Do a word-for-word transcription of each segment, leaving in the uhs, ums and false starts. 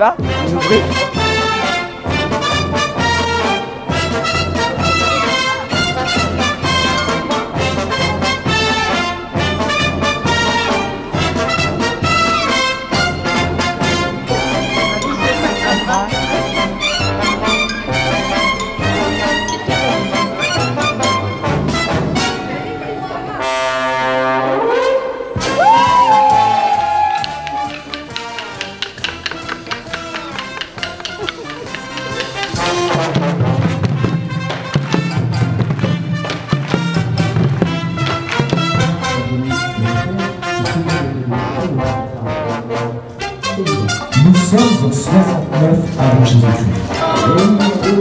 va? On nous briefe. Nous sommes en soixante-neuf avant Jésus-Christ.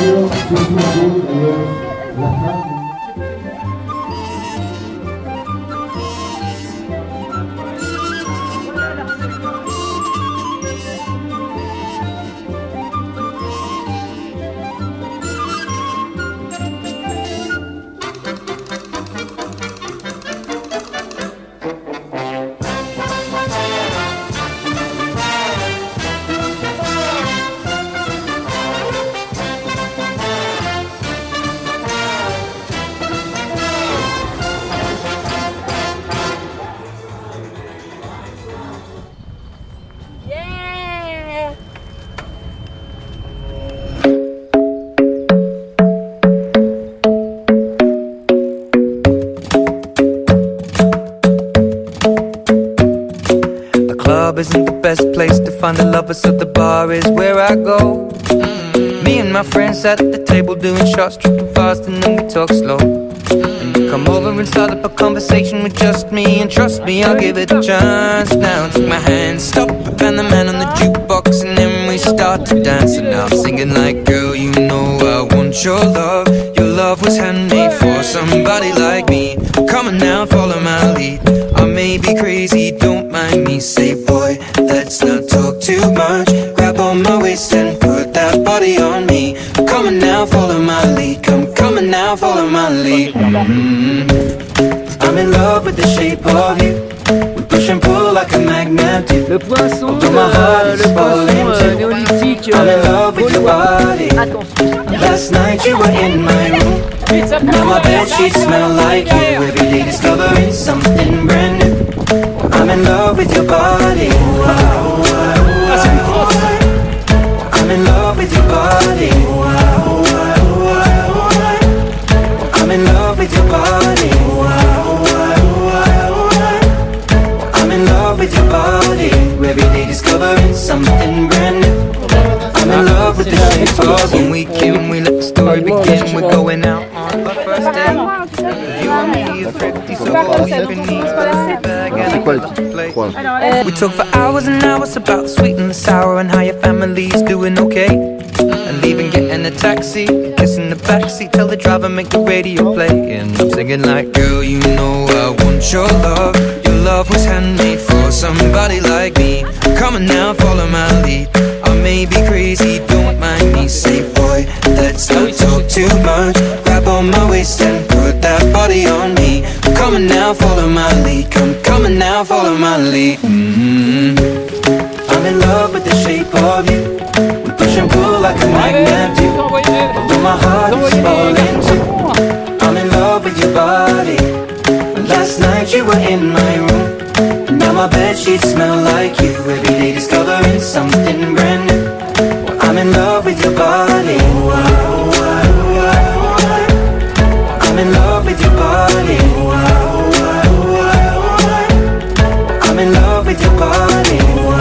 Isn't the best place to find the lovers, so the bar is where I go. Mm-hmm. Me and my friends at the table doing shots, tripping fast, and then we talk slow. And you come over and start up a conversation with just me, and trust me, I'll give it a chance. Now take my hand, stop, and the man on the jukebox, and then we start to dance. And now I'm singing like, girl, you know I want your love. Your love was handmade for somebody like me. Come on now, follow my lead. I may be crazy, don't mind me. Say, boy, let's not talk too much. Grab on my waist and put that body on me. Come on now, follow my lead. Come, come on now, follow my lead. Mm-hmm. I'm in love with the shape of you. We push and pull like a magnet do. Le poinçon, although my heart euh, is le falling poinçon euh, too. néolithique. I'm in Euh, love with your body. Attention. Last night you were in my room. Now my bed sheets smell like you. Every day discovering something brand new. I'm in love with your body. I'm in love with your body. I'm in love with your body. I'm in love with your body. Every day discovering something brand new. I'm in love with the shape of you. When we came, we let the story begin. We're going out on our first date. You and me are thrifty, so all you can need is a bag and a plate. We talk for hours and hours about the sweet and the sour and how your family's doing okay. And leaving, getting a taxi, kissing the backseat, tell the driver make the radio play. And I'm singing like, girl, you know I want your love. Your love was handmade for somebody like me. Come on now, follow my lead. I may be crazy, don't mind me. Say, boy, let's not talk too much. Grab on my waist and put that body on me. Come on now, follow my lead. Come, come on now, follow my lead. Mm-hmm. I'm in love with the shape of you. We push and pull like a magnet do. Although my heart is falling too. I'm in love with your body. Last night you were in my room. Now my bed sheets smell like you. Every day discovering something brand new. I'm in love with your body. I'm in love with your body. I'm in love with your body.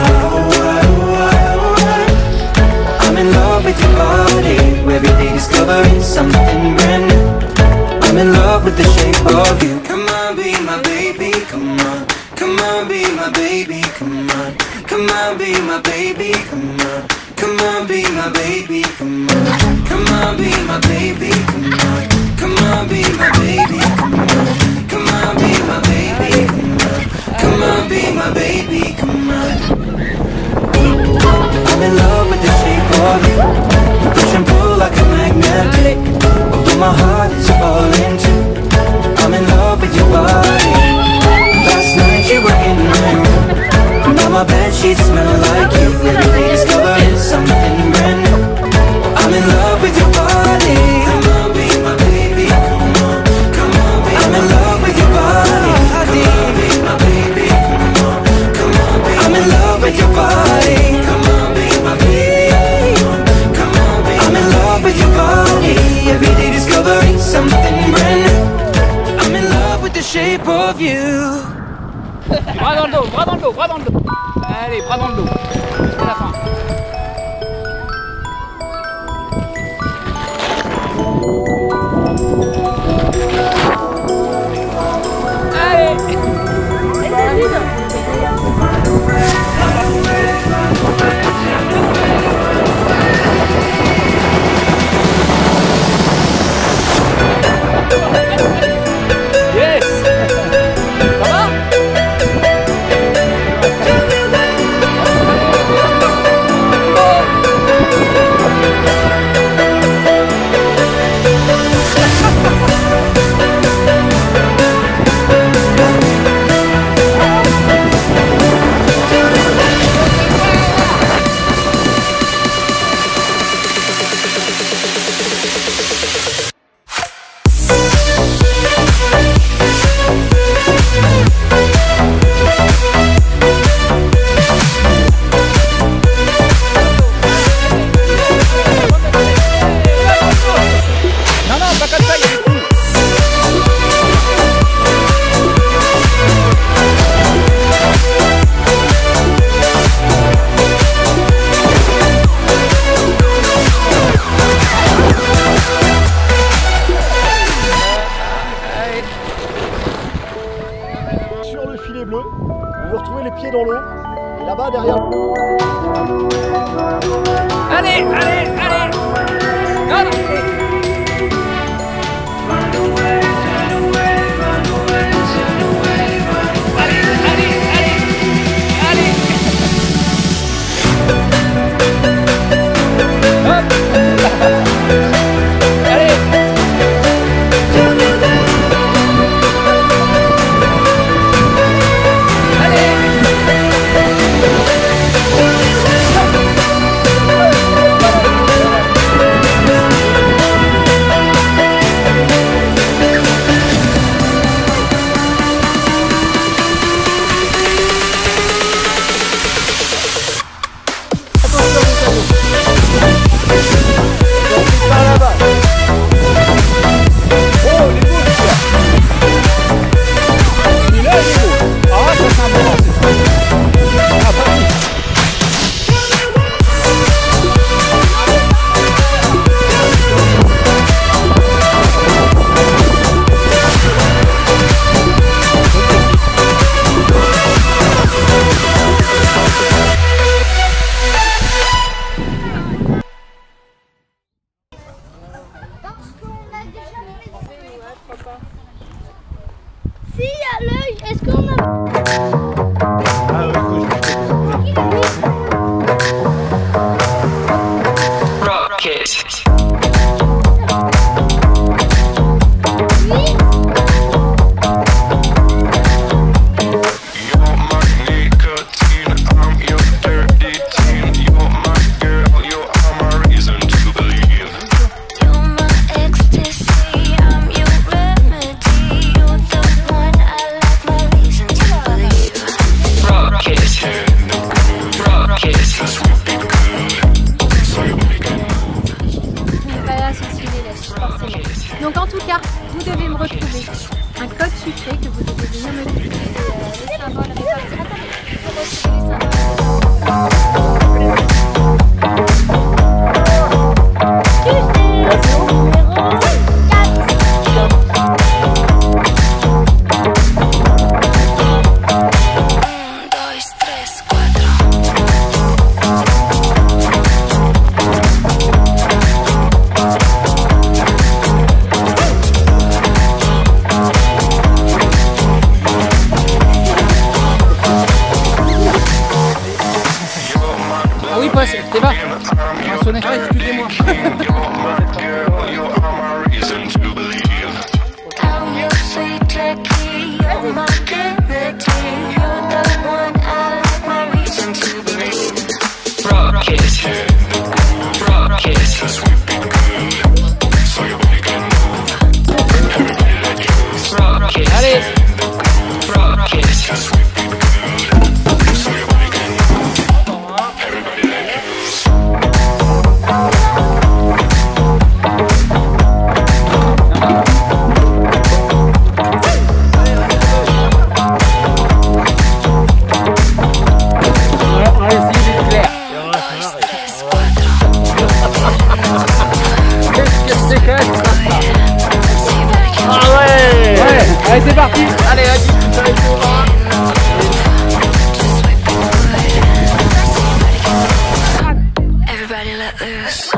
I'm in love with your body. Every day discovering something brand new. I'm in love with the shape of you. Come on, be my baby, come on. Come on, be my baby, come on. Come on, be my baby, come on. Come on, be my baby, come on. Come on, be my baby, come on. Come on, be my baby, come on. Come on, be my baby, come on. Come on, be my baby, come on. I'm in love with the shape of you. Push and pull like a magnet. Although my heart is falling too. I'm in love with your body. Last night you were in my room. Now my bed sheets smell like you. Every day discover shape of you. Bras dans le dos, bras dans le dos, bras dans le dos. Allez, bras dans le dos. Jusqu'à la fin. Bleu, vous vous retrouvez les pieds dans l'eau et là-bas derrière. Allez, allez, allez. Non, non. Si, à l'œil, est-ce qu'on a... Rocket. Donc en tout cas, vous devez me retrouver un code chiffré que vous devez venir me trouver. Les symboles répartis. Attends, pour retrouver les Allez, c'est parti. Allez, vas-y. Everybody let loose.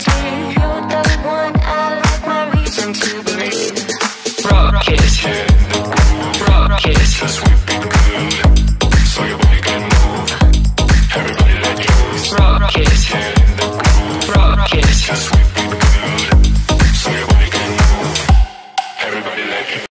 Rocket.